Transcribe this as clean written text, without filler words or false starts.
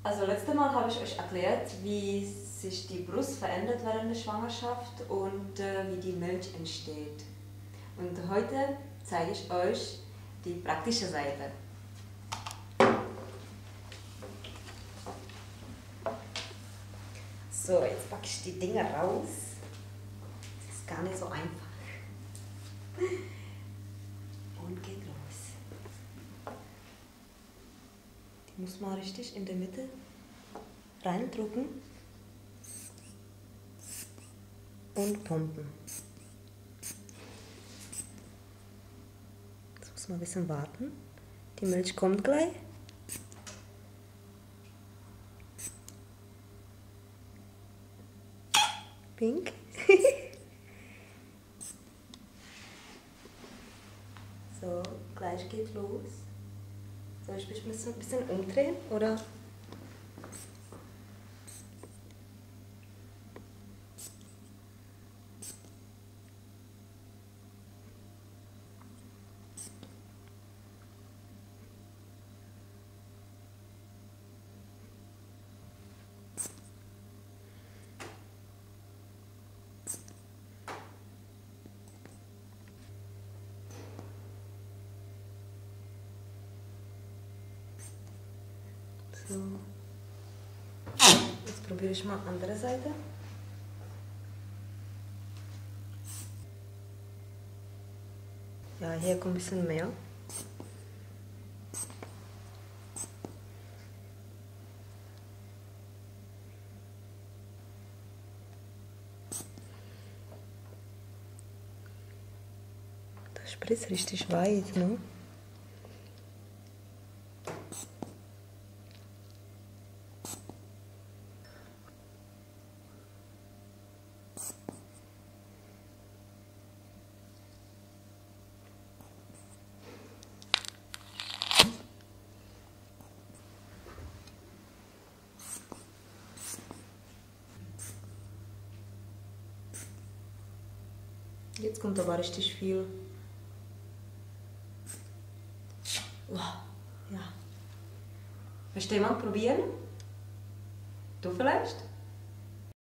Also letztes Mal habe ich euch erklärt, wie sich die Brust verändert während der Schwangerschaft und wie die Milch entsteht. Und heute zeige ich euch die praktische Seite. So, jetzt packe ich die Dinger raus. Das ist gar nicht so einfach. Und geht los. Die muss man richtig in der Mitte reindrücken und pumpen. Jetzt muss man ein bisschen warten. Die Milch kommt gleich. Pink. So, gleich geht los. Soll ich mich ein bisschen umdrehen, oder? So. Jetzt probiere ich mal andere Seite. Ja, hier kommt ein bisschen mehr. Das spritzt richtig weit, ne? Jetzt kommt aber richtig viel. Wow, ja. Möchte jemand probieren? Du vielleicht?